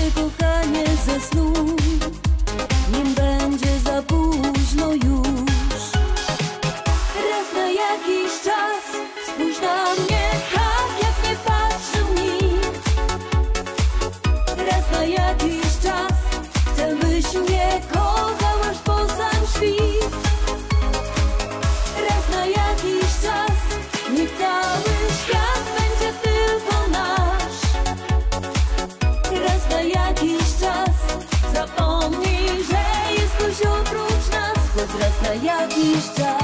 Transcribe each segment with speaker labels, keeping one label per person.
Speaker 1: kochanie ze snu, nim będzie za późno już. Raz na jakiś czas spójrz na mnie tak, jak nie patrzył nikt. Raz na jakiś czas chcę, byś mnie kochał aż po sam świt. Raz na jakiś czas niech cały świat będzie tylko nasz. Raz na jakiś czas zapomnij, że jest ktoś oprócz nas, choć raz na jakiś czas.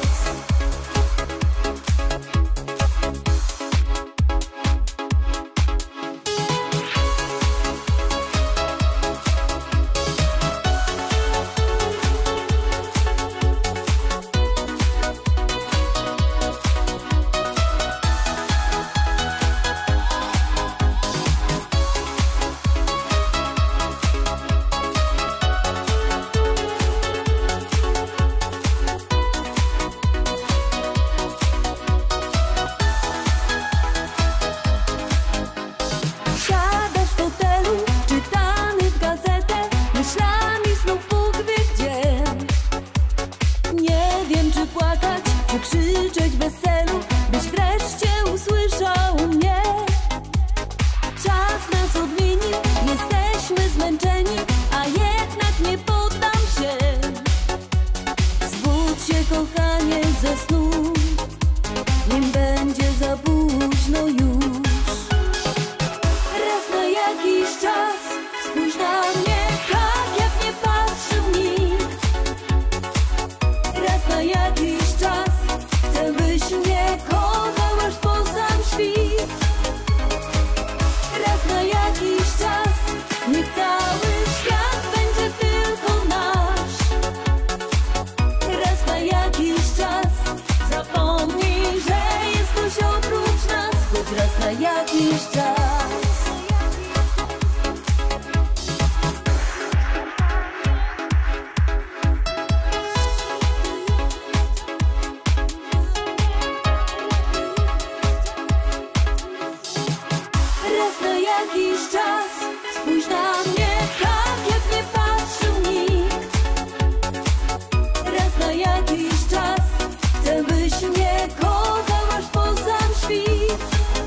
Speaker 1: Krzyczeć bez celu, byś wreszcie usłyszał mnie. Czas nas odmieni, jesteśmy zmęczeni, a jednak nie poddam się. Zbudź się kochanie ze snu, nim będzie za późno już. Raz na jakiś czas spójrz na mnie tak, jak nie patrzył nikt. Raz na jakiś czas chcę, byś mnie kochał aż po sam świt. Raz na jakiś czas niech cały świat będzie tylko nasz. Raz na jakiś czas zapomnij, że jest ktoś oprócz nas, choć raz na jakiś czas. Jakiś czas spójrz na mnie tak, jak nie patrzył nikt. Raz na jakiś czas chcę, byś mnie kochał aż po sam świt.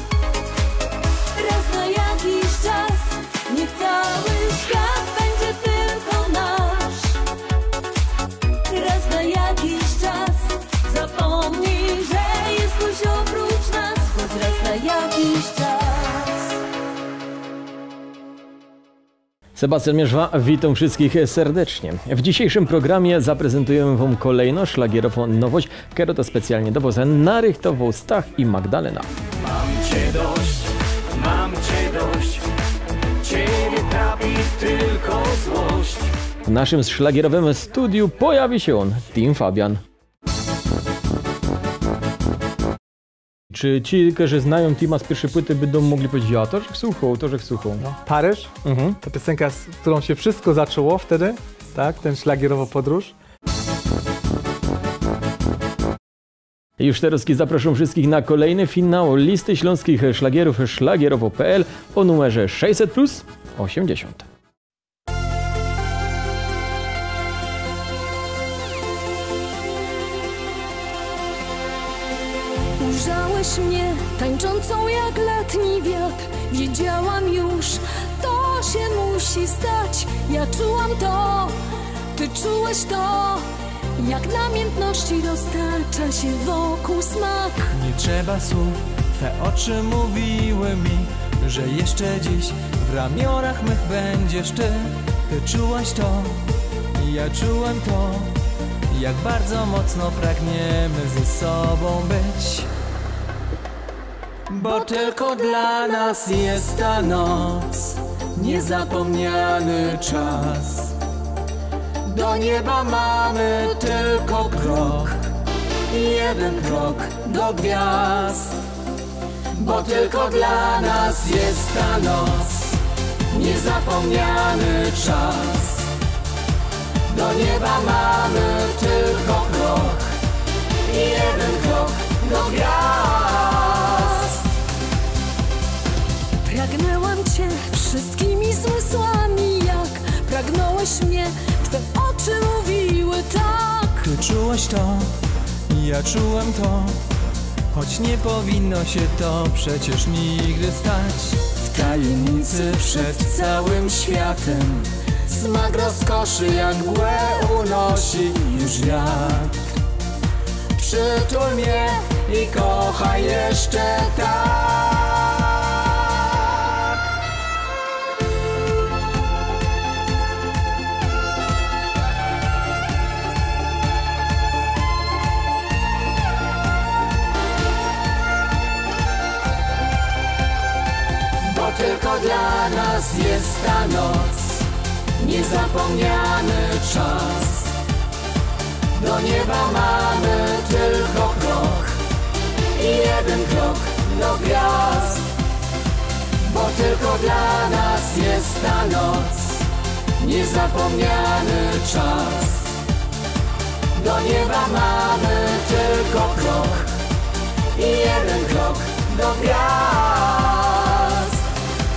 Speaker 1: Raz na jakiś czas niech cały świat będzie tylko nasz. Raz na jakiś czas zapomnij, że jest ktoś oprócz nas, choć raz na jakiś czas.
Speaker 2: Sebastian Mierzwa, witam wszystkich serdecznie. W dzisiejszym programie zaprezentujemy Wam kolejną szlagierową nowość, którą to specjalnie do Was narychtował Stach i Magdalena.
Speaker 3: Mam cię dość, ciebie trapi tylko złość.
Speaker 2: W naszym szlagierowym studiu pojawi się on, Team Fabian. Czy ci, którzy znają Tima z pierwszej płyty, będą mogli powiedzieć, ja to, że słuchał.
Speaker 4: No. Paryż, to piosenka, z którą się wszystko zaczęło wtedy, tak, ten szlagierowa podróż.
Speaker 2: Już teraz zapraszam wszystkich na kolejny finał listy śląskich szlagierów szlagierowo.pl o numerze 600+80.
Speaker 1: Ujrzałeś mnie tańczącą jak letni wiatr. Wiedziałam już, to się musi stać. Ja czułam to, ty czułeś to. Jak namiętności dostarcza się wokół smak.
Speaker 5: Nie trzeba słów, twe oczy mówiły mi, że jeszcze dziś w ramionach mych będziesz ty. Ty czułaś to, ja czułem to. Jak bardzo mocno pragniemy ze sobą być. Bo tylko dla nas jest ta noc, niezapomniany czas. Do nieba mamy tylko krok, jeden krok do gwiazd. Bo tylko dla nas jest ta noc, niezapomniany czas. Do nieba mamy tylko krok, jeden krok do gwiazd.
Speaker 1: Pragnęłam cię wszystkimi zmysłami. czułeś mnie, twe oczy mówiły tak.
Speaker 5: Ty czułaś to, ja czułem to, choć nie powinno się to przecież nigdy stać. W tajemnicy przed całym światem smak rozkoszy jak mgłę unosi już wiatr. Przytul mnie i kochaj jeszcze tak. Bo tylko dla nas jest ta noc, niezapomniany czas. Do nieba mamy tylko krok i jeden krok do gwiazd. Bo tylko dla nas jest ta noc, niezapomniany czas. Do nieba mamy tylko krok i jeden krok do gwiazd.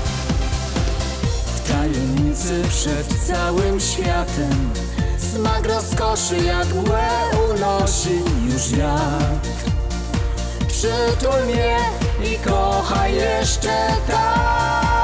Speaker 5: W tajemnicy przed całym światem smak rozkoszy jak mgłę unosi już wiatr. Przytul mnie i kochaj jeszcze tak.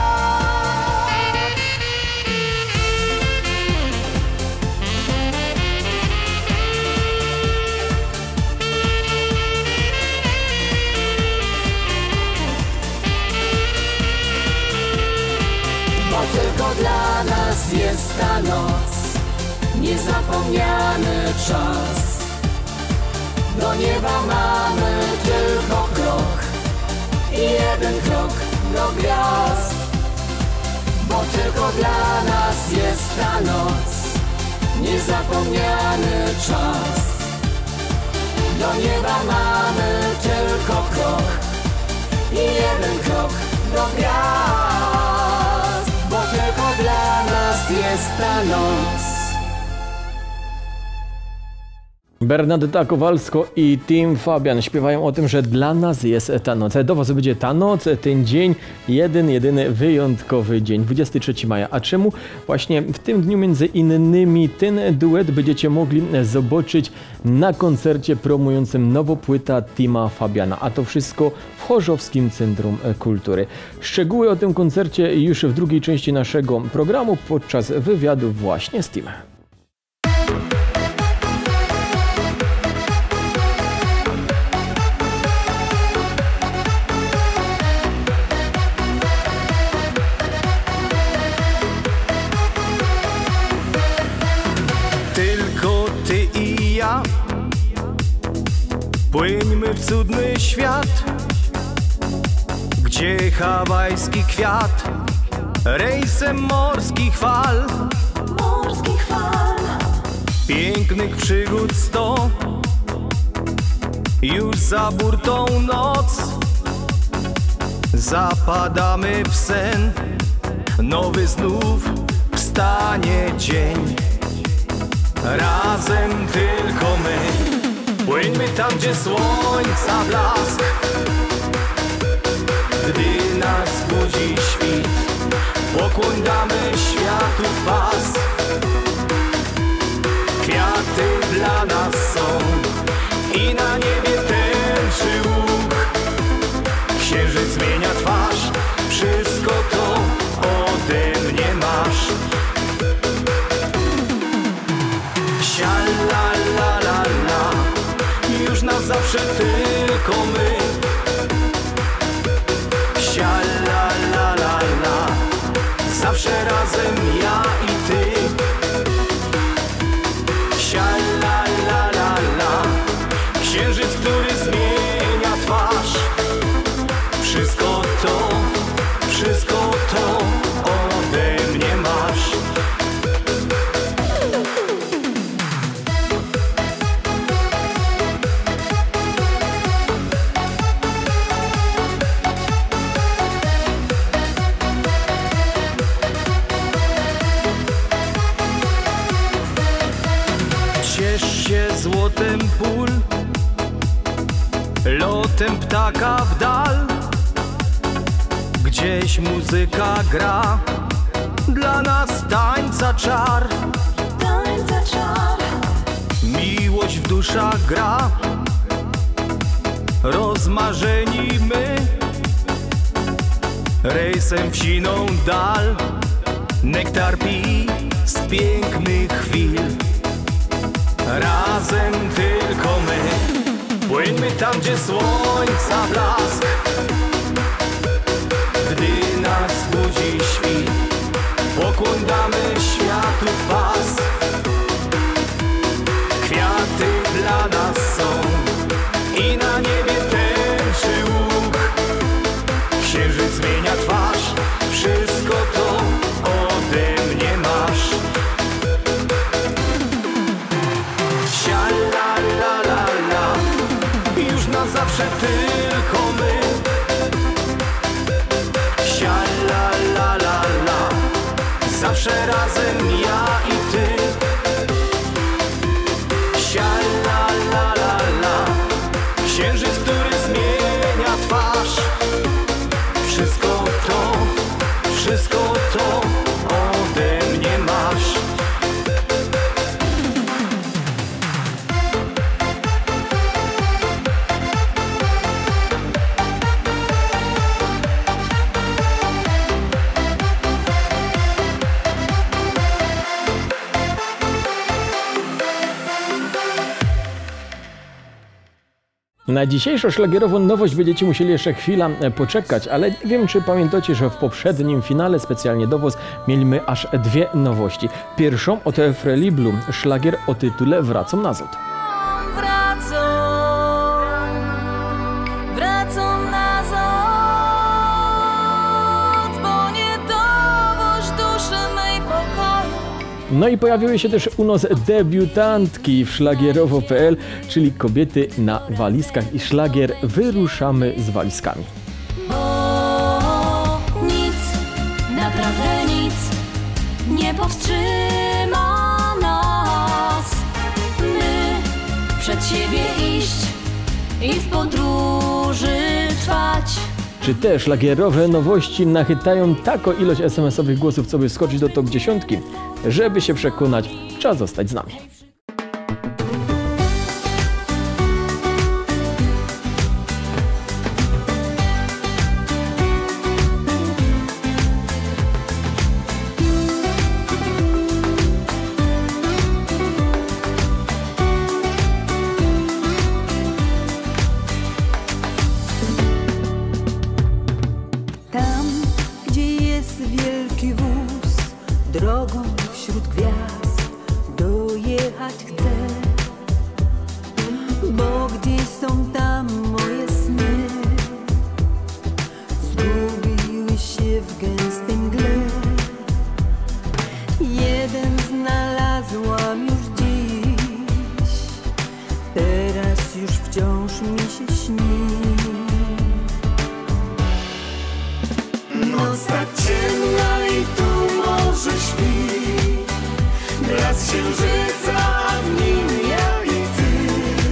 Speaker 5: Bo tylko dla nas jest ta noc, niezapomniany czas. Do nieba mamy tylko krok i jeden krok do gwiazd. Bo tylko dla nas jest ta noc, niezapomniany czas. Do nieba mamy tylko krok i jeden krok do gwiazd. Bo tylko dla nas jest ta noc.
Speaker 2: Bernadetta Kowalsko i Team Fabian śpiewają o tym, że dla nas jest ta noc. Do was będzie ta noc, ten dzień, jedyny wyjątkowy dzień, 23 maja. A czemu? Właśnie w tym dniu między innymi ten duet będziecie mogli zobaczyć na koncercie promującym nową płytę Teama Fabiana. A to wszystko w Chorzowskim Centrum Kultury. Szczegóły o tym koncercie już w drugiej części naszego programu podczas wywiadu właśnie z Teamem.
Speaker 6: Płyńmy w cudny świat, gdzie hawajski kwiat rejsem morskich fal, pięknych przygód 100, już za burtą noc. Zapadamy w sen, nowy znów wstanie dzień. Razem tylko my. Płyńmy tam, gdzie słońca blask, gdy nas budzi świt. Pokłoń damy światu pas. Kwiaty dla nas są i na niebie tęczy łuk. Księżyc zmienia twarz, wszystko to ode mnie masz. Sia-la-la-la-la, już na zawsze tylko my. Sia-la-la-la-la, zawsze razem ja i ty. Sia-la-la-la-la, księżyc, który zmienia twarz. Wszystko to ode mnie masz. Ciesz się złotem pól, lotem ptaka w dal. Gdzieś muzyka gra, dla nas tańca czar, miłość w duszach gra, rozmarzeni my, rejsem w siną dal, nektar pij z pięknych chwil. Razem tylko my, płyńmy tam, gdzie słońca blask, gdy nas budzi świt, pokłon damy światu w pas. Kwiaty dla nas są i na niebie tęczy łuk, księżyc zmienia twarz, wszystko to ode mnie masz. Sia la la la la, już na zawsze tylko my. Sia la la la la, zawsze razem ja i ty. Sia la la la la, księżyc, który zmienia twarz. Wszystko to ode mnie masz.
Speaker 2: Na dzisiejszą szlagierową nowość będziecie musieli jeszcze chwilę poczekać, ale nie wiem, czy pamiętacie, że w poprzednim finale specjalnie do was mieliśmy aż dwie nowości. Pierwszą od Freliblu, szlagier o tytule Wracam nazad.
Speaker 1: Wracam nazad, bo nie dowoż duszy mej pokoju.
Speaker 2: No i pojawiły się też u nas debiutantki w szlagierowo.pl, czyli kobiety na walizkach i szlagier Wyruszamy z walizkami.
Speaker 1: Bo nic, naprawdę nic nie powstrzyma nas. My przed siebie iść i w podróży trwać.
Speaker 2: Czy te szlagierowe nowości nachytają taką ilość SMS-owych głosów, co by wskoczyć do top 10? Żeby się przekonać, trzeba zostać z nami.
Speaker 7: Tam, gdzie jest wielki wóz, drogą wśród gwiazd dojechać chcę. Bo gdzieś są tam moje sny, zgubiły się w gęstej mgle. Jeden znalazłam już dziś, teraz już wciąż mi się śni. Noc tak ciemna i tu morze śpi, blask księżyca, a w nim ja i ty.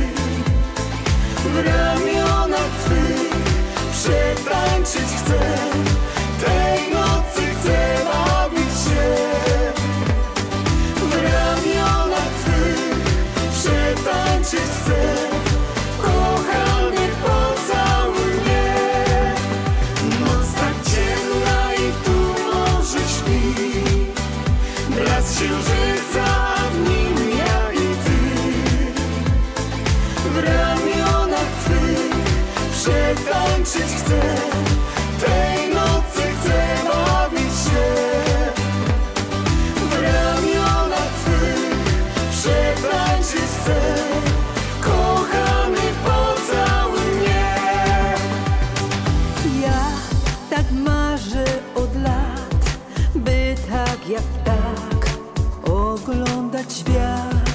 Speaker 7: W ramionach twych przetańczyć chcę, tej nocy chcę bawić się. W ramionach twych przetańczyć chcę, kochany, pocałuj mnie. Noc tak ciemna i tu morze śpi, blask księżyca, a w nim ja i ty. W ramionach twych przetańczyć chcę, tej nocy chcę bawić się. W ramionach twych przetańczyć chcę, kochany, pocałuj mnie. Ja tak marzę od lat, by tak jak tak oglądać świat.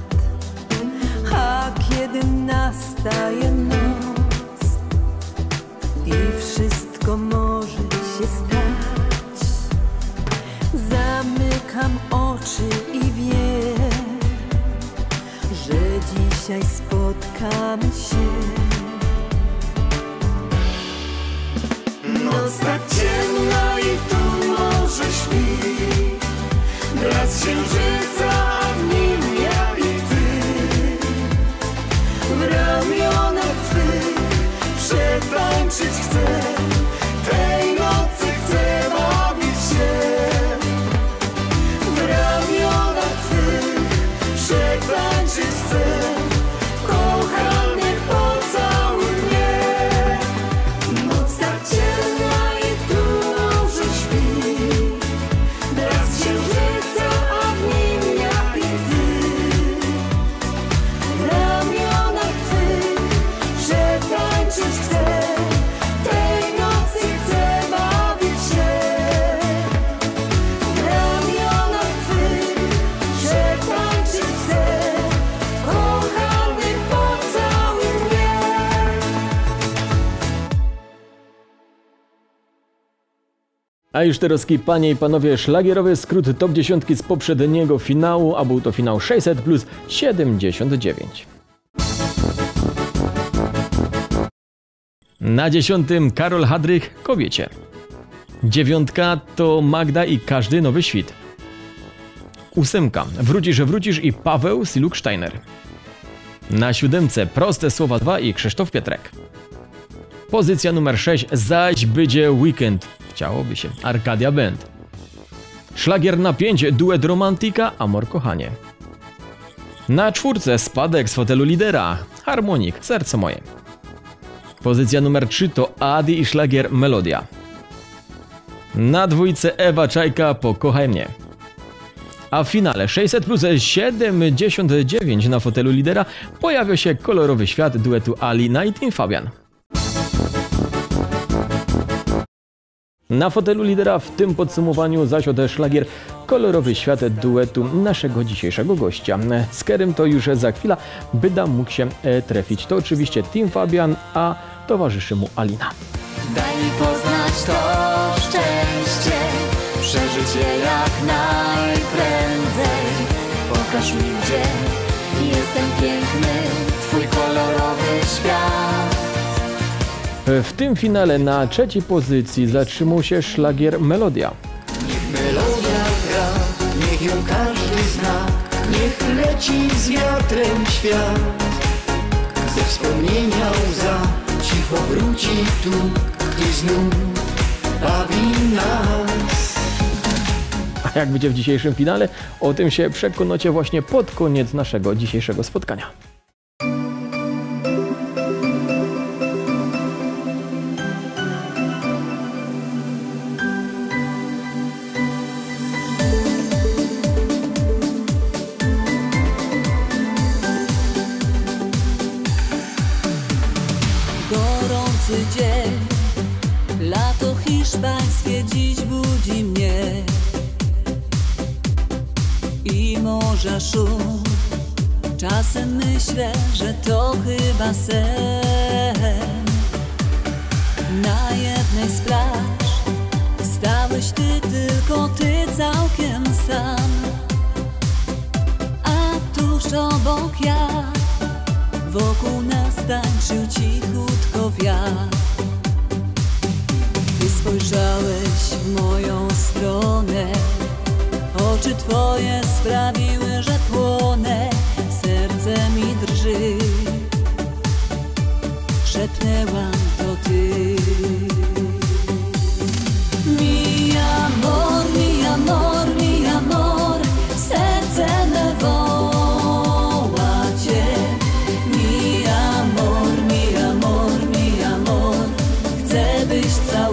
Speaker 7: A kiedy nastaje noc i wszystko może się stać, zamykam oczy i wiem, że dzisiaj spotkamy się. Noc tak ciemna i tu morze śpi,
Speaker 6: księżyca, a w nim ja i ty. W ramionach twych przetańczyć chcę, tej nocy chcę bawić się. W ramionach twych przetańczyć chcę, kochany pocałuj mnie. Noc tak ciemna i tu może śpi, blask księżyca, a w nim ja i ty. W ramionach twych przetańczyć chcę, tej nocy chcę bawić się. W ramionach twych przetańczyć chcę, kochany pocałuj mnie.
Speaker 2: A już teraz, panie i panowie, szlagierowy skrót top 10 z poprzedniego finału, a był to finał 600 plus 79. Na 10. Karol Hadrych, Kobiecie. 9. to Magda i Każdy nowy świt. 8. Wrócisz i Paweł Siluk-Steiner. Na 7. Proste słowa 2 i Krzysztof Pietrek. Pozycja numer 6. Zaś będzie weekend. Chciałoby się. Arkadia Band. Szlagier na 5. Duet Romantika, Amor kochanie. Na 4. Spadek z fotelu lidera. Harmonik, Serce moje. Pozycja numer 3 to Adi i szlagier Melodia. Na 2. Ewa Czajka, Pokochaj mnie. A w finale 600 plus 79 na fotelu lidera pojawia się Kolorowy świat duetu Ali Knight i Fabian. Na fotelu lidera w tym podsumowaniu zasiadł szlagier Kolorowy świat duetu naszego dzisiejszego gościa. Z którym to już za chwilę byda mógł się trafić. To oczywiście Team Fabian, a towarzyszy mu Alina.
Speaker 1: Daj mi poznać to szczęście, przeżyć je jak najprędzej. Pokaż mi, gdzie jestem piękny, twój kolorowy świat.
Speaker 2: W tym finale na 3. pozycji zatrzymał się szlagier Melodia.
Speaker 6: Niech melodia gra, niech ją każdy zna, niech leci z wiatrem świat. Ze wspomnienia łza cicho wróci tu i znów bawi nas.
Speaker 2: A jak będzie w dzisiejszym finale? O tym się przekonacie właśnie pod koniec naszego dzisiejszego spotkania.
Speaker 7: Gorący dzień, lato hiszpańskie dziś budzi mnie i morza szum. Czasem myślę, że to chyba sen. Na jednej z plaż stałeś ty, tylko ty całkiem sam, a tuż obok ja. Wokół nas tańczył cichutko wiatr. Ty spojrzałeś w moją stronę, oczy twoje sprawiły, że płonę. Serce mi drży, szepnęłam, to ty. Mi amor, mi amor, mi amor, serce me woła cię. Mi amor, mi amor, mi amor, chcę byś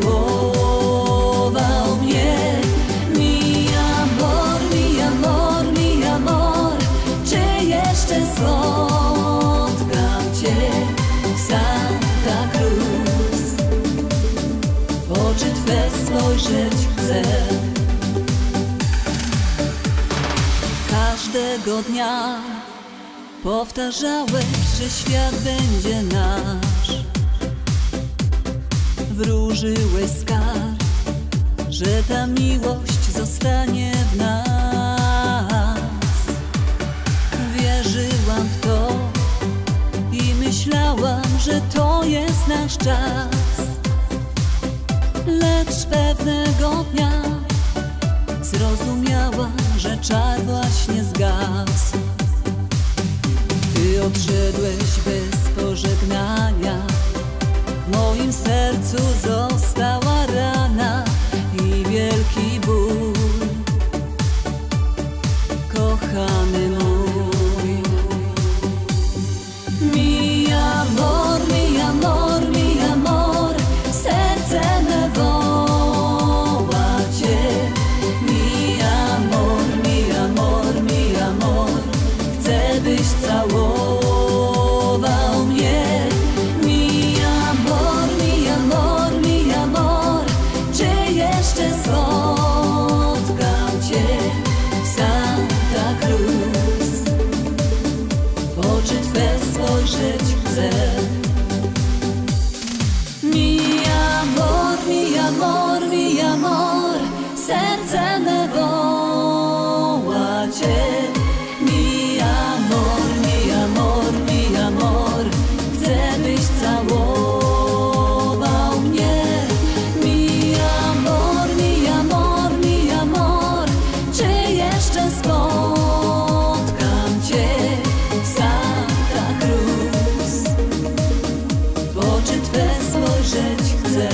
Speaker 7: całował mnie. Mi amor, mi amor, mi amor, czy jeszcze spotkam cię w Santa Cruz? W oczy twe spojrzeć chcę. Każdego dnia powtarzałeś, że świat będzie nasz. Wróżyłeś skarb, że ta miłość zostanie w nas. Wierzyłam w to i myślałam, że to jest nasz czas. Lecz pewnego dnia zrozumiała, że czar właśnie zgasł. Ty odszedłeś bez pożegnania, w moim sercu została rana i wielki ból. Kochany mój, mi amor, mi amor, mi amor, serce me woła cię. Mi amor, mi amor, mi amor, chcę byś całował mnie. Mi amor, mi amor, mi amor, czy jeszcze spotkam cię? Santa Cruz, w oczy twe spojrzeć chcę. Mi amor, mi amor, mi amor, serce me woła cię. Mi amor, mi amor, mi amor, chcę byś całował mnie. Mi amor, mi amor, mi amor, czy jeszcze spotkam cię? Santa Cruz, w oczy twe spojrzeć chcę.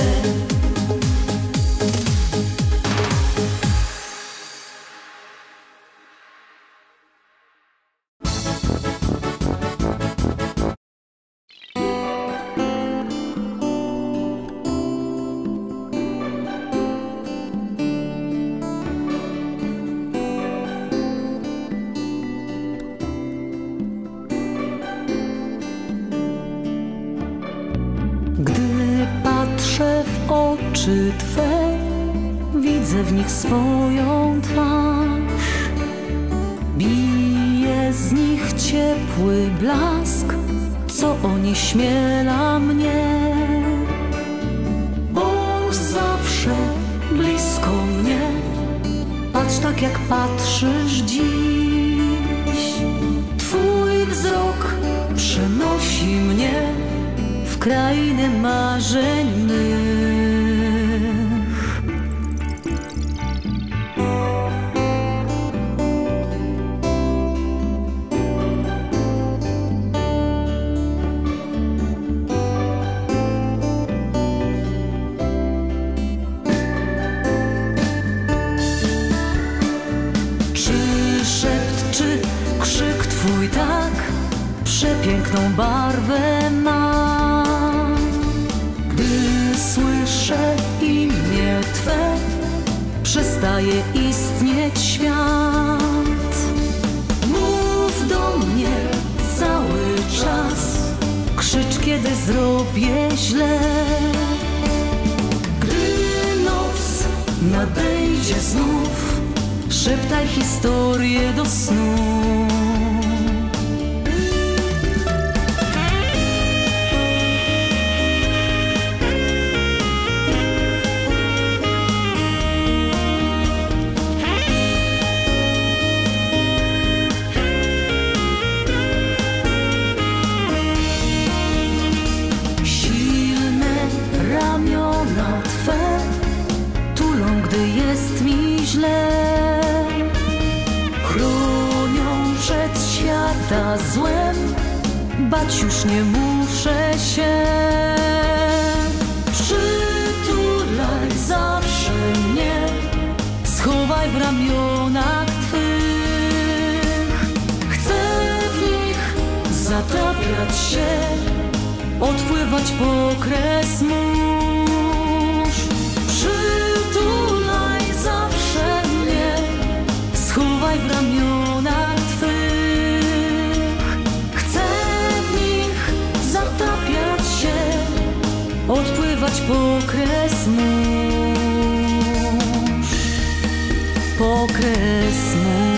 Speaker 1: Gdy patrzę w oczy Twe, widzę w nich swoją twarz. Bije z nich ciepły blask, co onieśmiela mnie. Bądź zawsze blisko mnie, patrz tak jak patrzysz dziś. Twój wzrok przenosi mnie w krainę marzeń mych. Czy szept, czy krzyk Twój tak przepiękną barwę ma? Gdy słyszę imię Twe, przestaje istnieć świat. Mów do mnie cały czas, krzycz kiedy zrobię źle. Gdy noc nadejdzie znów, szeptaj historię do snu. Jest mi źle, chronią przed świata złem, bać już nie muszę się. Przytulaj zawsze mnie, schowaj w ramionach Twych. Chcę w nich zatapiać się, odpływać po kres mórz. Przytulaj zawsze mnie, schowaj w ramionach Twych. Chcę w nich zatapiać się, odpływać po kres mórz. Po kres mórz.